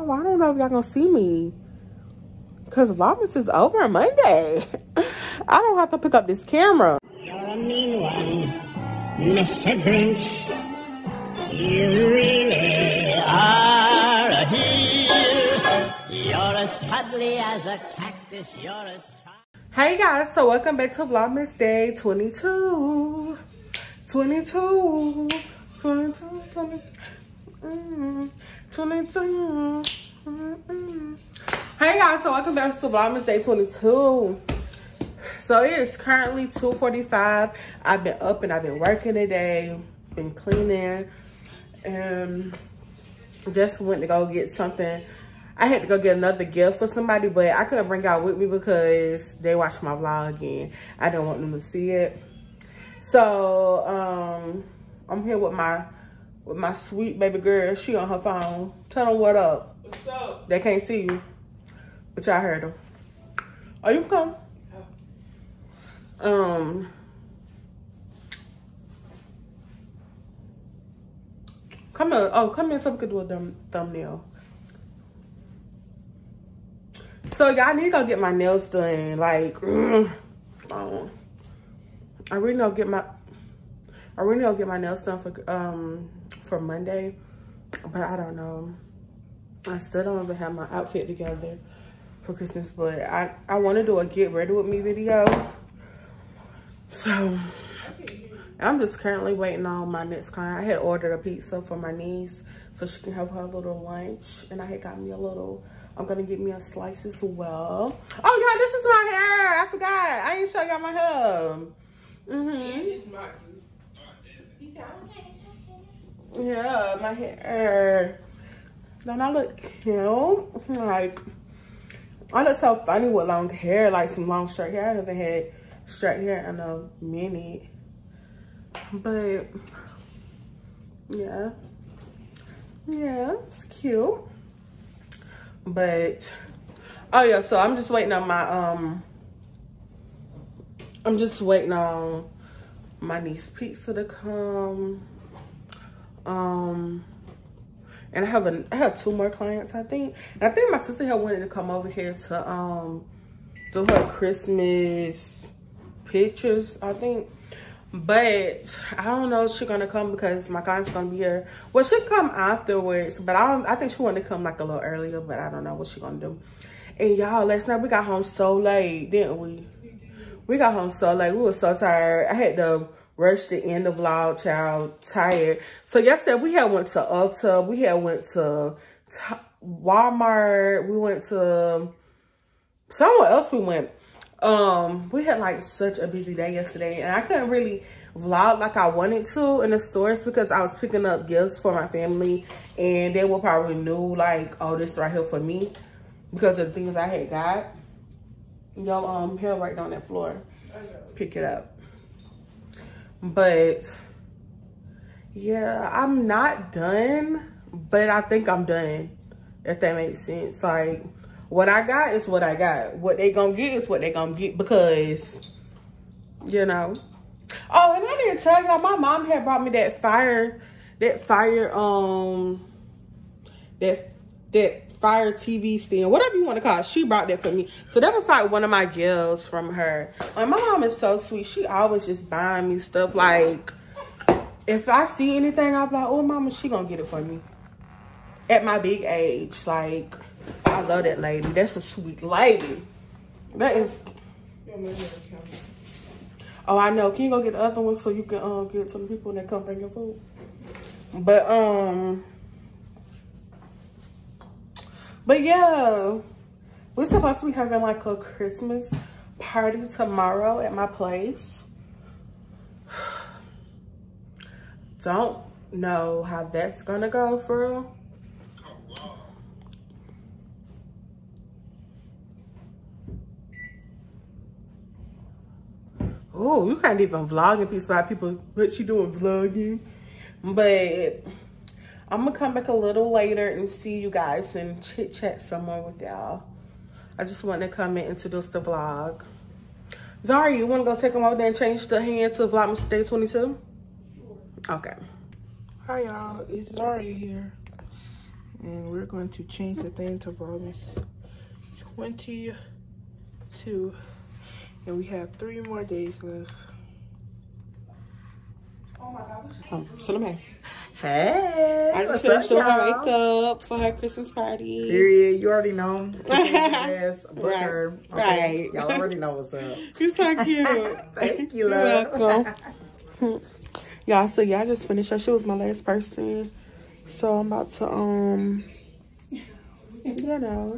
Oh, I don't know if y'all gonna see me. Because Vlogmas is over on Monday. I don't have to pick up this camera. You're a mean one, Mr. Grinch. You really are a heel. You're as cuddly as a cactus. You're as... Hey guys, so welcome back to Vlogmas Day 22. 22. 22. 22. Hey guys, so welcome back to Vlogmas Day 22. So it is currently 2:45. I've been up and I've been working today, been cleaning, and just went to go get something. I had to go get another gift for somebody, but I couldn't bring out with me because they watched my vlog and I didn't want them to see it. So I'm here with my sweet baby girl. She on her phone. Tell them what up. What's up? They can't see you, but y'all heard them. Oh, you can come. Come here. Oh, come here so we can do a thumbnail. So y'all need to go get my nails done. Like, I really need to get my nails done for Monday, but I don't know. I still don't even have my outfit together for Christmas, but I want to do a get ready with me video. So I'm just currently waiting on my next client. I had ordered a pizza for my niece so she can have her little lunch, and I had got me a little. I'm gonna get me a slice as well. Oh yeah, this is my hair. I forgot. I didn't show y'all my hair. Yeah, my hair. Don't I look cute? Like, I look so funny with long hair, like some long straight hair. I haven't had straight hair in a minute. But yeah, it's cute. But oh yeah, so I'm just waiting on my niece pizza to come. And I have 2 more clients, I think. And I think my sister had wanted to come over here to do her Christmas pictures, I think. But I don't know if she's gonna come because my client's gonna be here. Well, she'll come afterwards, but I think she wanted to come like a little earlier, but I don't know what she's gonna do. And y'all, last night we got home so late, didn't we? We got home so late. We were so tired. I had to rush the end of vlog, child, tired. So yesterday we had went to Ulta. We had went to Walmart. We went to somewhere else we went. We had like such a busy day yesterday, and I couldn't really vlog like I wanted to in the stores because I was picking up gifts for my family, and they will probably knew like, oh, this right here for me because of the things I had got. Yo, hair right down that floor. Pick it up. But yeah, I'm not done, but I think I'm done, if that makes sense. Like, what I got is what I got. What they gonna get is what they gonna get because, you know. Oh, and I didn't tell y'all, my mom had brought me that fire TV stand, whatever you want to call it. She brought that for me. So that was like one of my gifts from her. Like, my mom is so sweet. She always just buying me stuff. Like, if I see anything, I'll be like, oh, mama, she gonna get it for me. At my big age, like, I love that lady. That's a sweet lady. That is. Oh, I know. Can you go get the other one so you can get some people that come bring your food? But yeah, we're supposed to be having like a Christmas party tomorrow at my place. Don't know how that's gonna go for real. Oh, you can't even vlog in peace by people. What she doing vlogging? But I'm gonna come back a little later and see you guys and chit chat somewhere with y'all. I just want to come and introduce the vlog. Zari, you want to go take them over there and change the hand to Vlogmas Day 22? Okay. Hi y'all, it's Zari here. And we're going to change the thing to Vlogmas 22. And we have 3 more days left. So let me. Hey, I just finished doing her makeup for her Christmas party. Period. You already know. Yes, Right. Okay. Right. Y'all already know what's up. You're so cute. Thank you, You're love. welcome. Y'all, so yeah, I just finished her. She was my last person. So I'm about to, you know.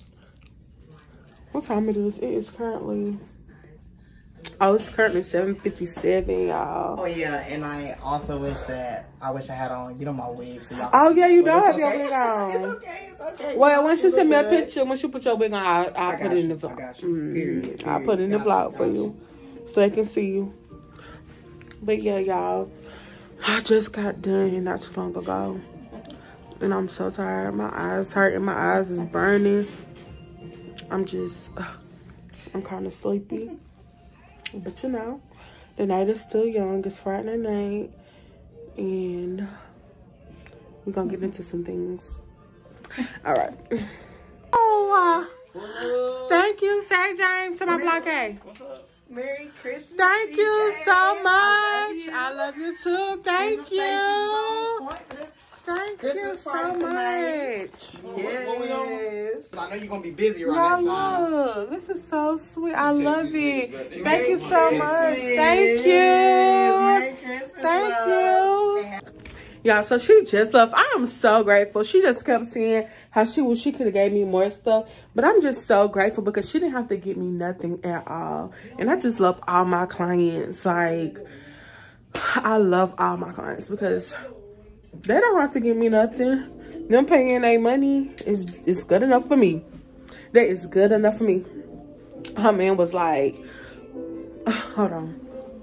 What time it is? It is currently... Oh, it's currently 7:57, y'all. Oh yeah, and I also wish I had on, you know, my wig. So y'all. Oh yeah, you don't have your okay. wig on. It's okay. It's okay. Well, once you send me a good. picture, once you put your wig on, I'll put it in the vlog. I got you. Period. I'll put it in the vlog for you, so they can see you. But yeah, y'all, I just got done not too long ago, and I'm so tired. My eyes hurt and my eyes is burning. I'm kind of sleepy. But you know, the night is still young. It's Friday night. And we're going to get into some things. All right. Oh, thank you, Say James, to my vlog. What's up? Merry Christmas. Thank you so much. I love you too. Thank you. Thank you so much. Yes. I know you're going to be busy around Now that time. look, this is so sweet. I love it. Thank Merry you so much. Christmas. Thank you. Merry Christmas. Thank love. you. Y'all, so she just left. I am so grateful. She just kept saying how she could have gave me more stuff. But I'm just so grateful because she didn't have to get me nothing at all. And I just love all my clients. Like, I love all my clients because they don't have to give me nothing. Them paying their money is good enough for me. That is good enough for me. Her man was like, hold on.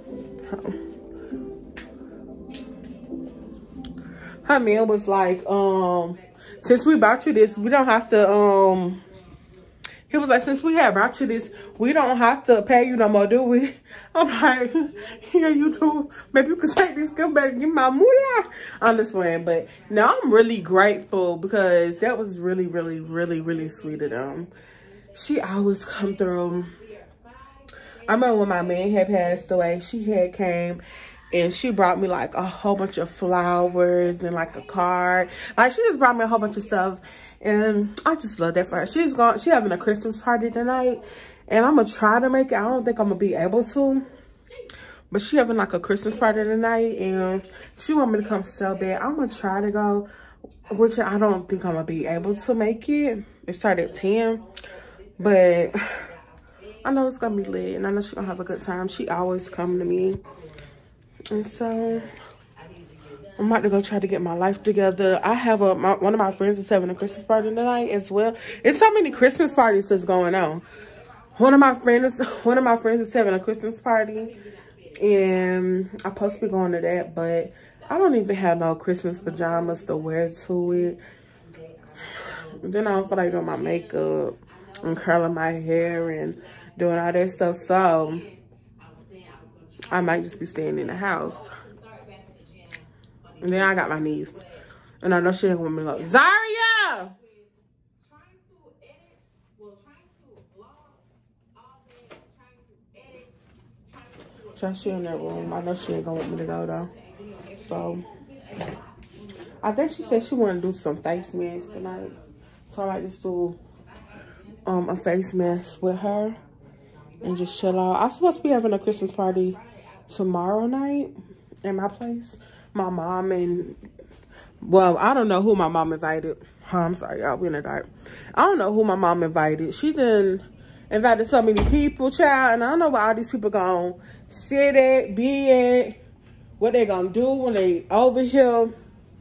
Her man was like, since we bought you this, we don't have to, he was like, since we have brought you this, we don't have to pay you no more, do we? I'm like, yeah, you do. Maybe you could take this gift back and give my moolah. I'm just playing. But no, I'm really grateful because that was really, really, really, really sweet of them. She always come through. I remember when my man had passed away, she had came and she brought me like a whole bunch of flowers and like a card. Like she just brought me a whole bunch of stuff. And I just love that for her. She having a Christmas party tonight. And I'm going to try to make it. I don't think I'm going to be able to. But she having like a Christmas party tonight. And she want me to come so bad. I'm going to try to go. Which I don't think I'm going to be able to make it. It started at 10. But I know it's going to be lit. And I know she's going to have a good time. She always come to me. And so I'm about to go try to get my life together. I have one of my friends is having a Christmas party tonight as well. It's so many Christmas parties that's going on. One of my friends is having a Christmas party, and I'm supposed to be going to that, but I don't even have no Christmas pajamas to wear to it. Then I don't feel like doing my makeup and curling my hair and doing all that stuff, so I might just be staying in the house. And then I got my niece. And I know she ain't want me to go, Zaria! She in that room. I know she ain't gonna want me to go though. So I think she said she wanted to do some face masks tonight. So I might just do a face mask with her and just chill out. I'm supposed to be having a Christmas party tomorrow night at my place. My mom and, well, I don't know who my mom invited. I'm sorry, y'all, we in the dark. I don't know who my mom invited. She done invited so many people, child, and I don't know where all these people gonna sit at, be at, what they gonna do when they over here.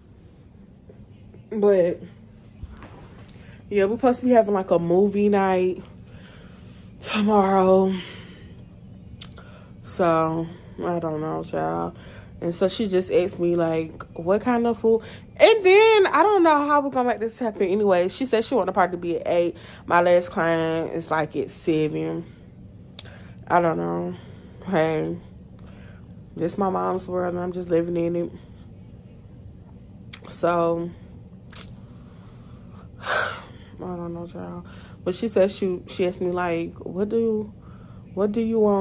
But yeah, we're supposed to be having like a movie night tomorrow. So I don't know, child. And so she just asked me, like, what kind of food? And then, I don't know how we're going to make this happen anyway. She said she wanted the party to be at 8. My last client is, like, at 7. I don't know. Hey, this is my mom's world, and I'm just living in it. So, don't know, child. But she said she asked me like, what do you want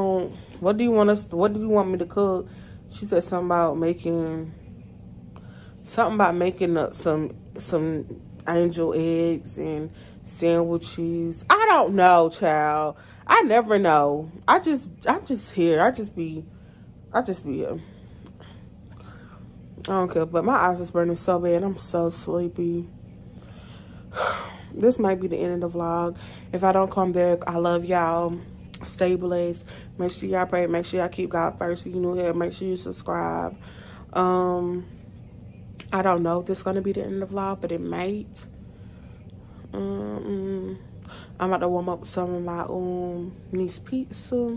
me to cook? She said something about making some angel eggs and sandwiches. I don't know, child. I never know. I'm just here. I just be here. I don't care, but my eyes is burning so bad. I'm so sleepy. This might be the end of the vlog. If I don't come back, I love y'all. Stay blessed. Make sure y'all pray. Make sure y'all keep God first. If you're new here, make sure you subscribe. I don't know if this is going to be the end of the vlog, but it might. I'm about to warm up some of my niece pizza.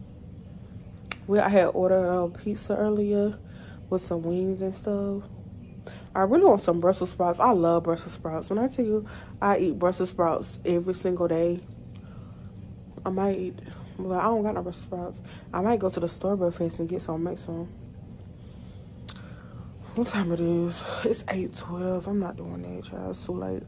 I had ordered a pizza earlier with some wings and stuff. I really want some Brussels sprouts. I love Brussels sprouts. When I tell you I eat Brussels sprouts every single day, I might, well, I don't got no Brussels sprouts. I might go to the store breakfast and get some, make some. What time it is? It's 8:12. I'm not doing that, child. It's too late.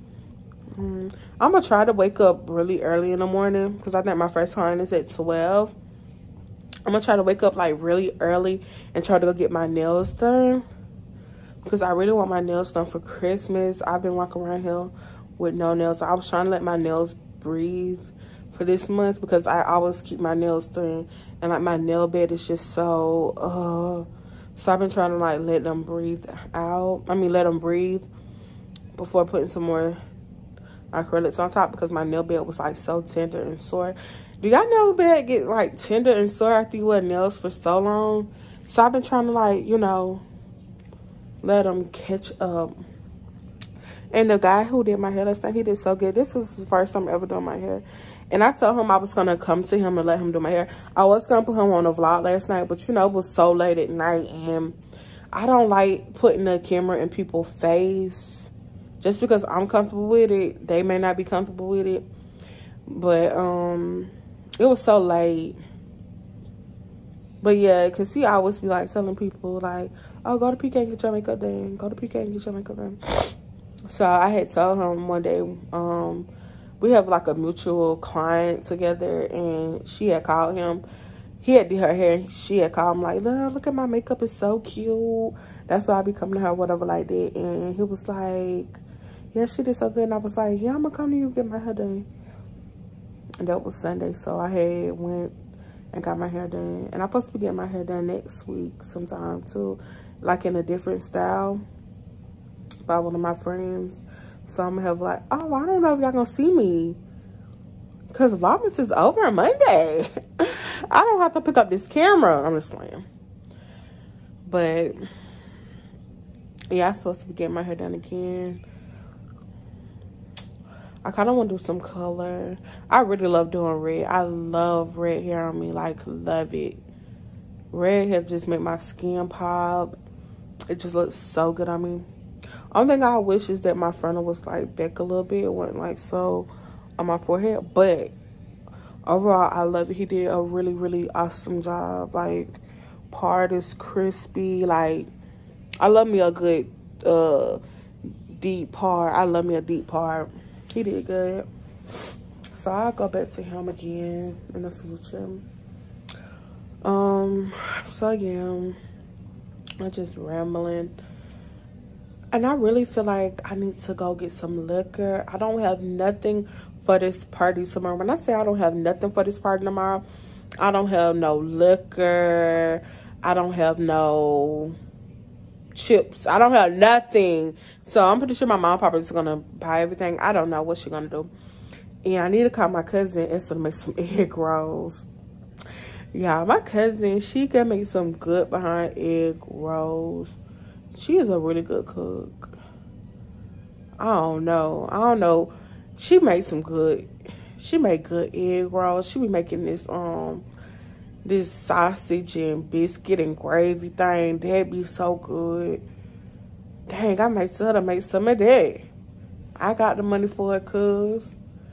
I'm gonna try to wake up really early in the morning because I think my first client is at 12. I'm gonna try to wake up like really early and try to go get my nails done because I really want my nails done for Christmas. I've been walking around here with no nails. I was trying to let my nails breathe for this month because I always keep my nails done and like my nail bed is just so I've been trying to like let them breathe out. Let them breathe before putting some more acrylics on top because my nail bed was like so tender and sore. Do y'all know bed get like tender and sore after you wear nails for so long? So I've been trying to like, you know, let them catch up. And the guy who did my hair last night, he did so good. This is the first time ever doing my hair. And I told him I was going to come to him and let him do my hair. I was going to put him on a vlog last night, but you know, it was so late at night. And I don't like putting the camera in people's face. Just because I'm comfortable with it, they may not be comfortable with it. But it was so late. But yeah, because he always be like telling people like, oh, go to PK and get your makeup done. Go to PK and get your makeup done. So I had told him one day, we have like a mutual client together and she had called him. He had did her hair and she had called him like, look at my makeup, it's so cute. That's why I be coming to her, whatever like that. And he was like, yeah, she did so good. And I was like, yeah, I'm gonna come to you and get my hair done. And that was Sunday, so I had went and got my hair done. And I'm supposed to be getting my hair done next week sometime too, like in a different style by one of my friends. So I'm gonna have like, oh, I don't know if y'all gonna see me because Vlogmas is over on Monday. I don't have to pick up this camera. I'm just playing. But yeah, I'm supposed to be getting my hair done again. I kind of want to do some color. I really love doing red. I love red hair on me. Like, love it. Red hair just make my skin pop. It just looks so good on me. Only thing I wish is that my frontal was like back a little bit. It wasn't like so on my forehead. But overall, I love it. He did a really, really awesome job. Like, part is crispy. Like, I love me a good deep part. I love me a deep part. He did good. So I'll go back to him again in the future. So yeah, I'm just rambling. And I really feel like I need to go get some liquor. I don't have nothing for this party tomorrow. When I say I don't have nothing for this party tomorrow, I don't have no liquor. I don't have no chips. I don't have nothing. So I'm pretty sure my mom probably is gonna buy everything. I don't know what she's gonna do. And I need to call my cousin and to make some egg rolls. Yeah, my cousin, she can make some good behind egg rolls. She is a really good cook. I don't know. She makes good egg rolls. She be making this this sausage and biscuit and gravy thing. That'd be so good. Dang, I might tell her to make some of that. I got the money for it, cuz.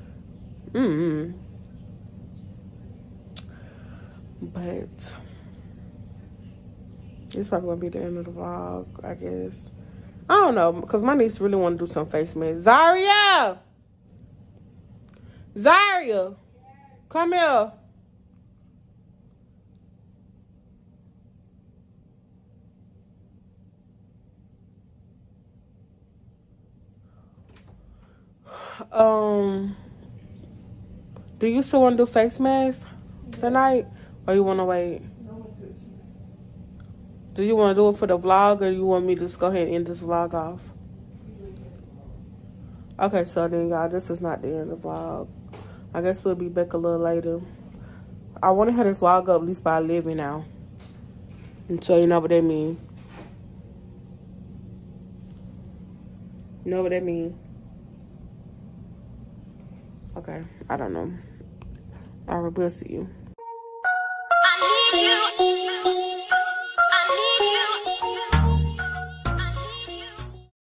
But it's probably gonna be the end of the vlog, I guess. I don't know, because my niece really want to do some face masks. Zaria! Zaria, come here. Do you still want to do face masks tonight, or you want to wait? Do you want to do it for the vlog, or you want me to just go ahead and end this vlog off? Okay, so then, y'all, this is not the end of the vlog. I guess we'll be back a little later. I want to have this vlog up at least by 11 now. And so you know what that mean. You know what that mean? Okay, I don't know. All right, we'll see you.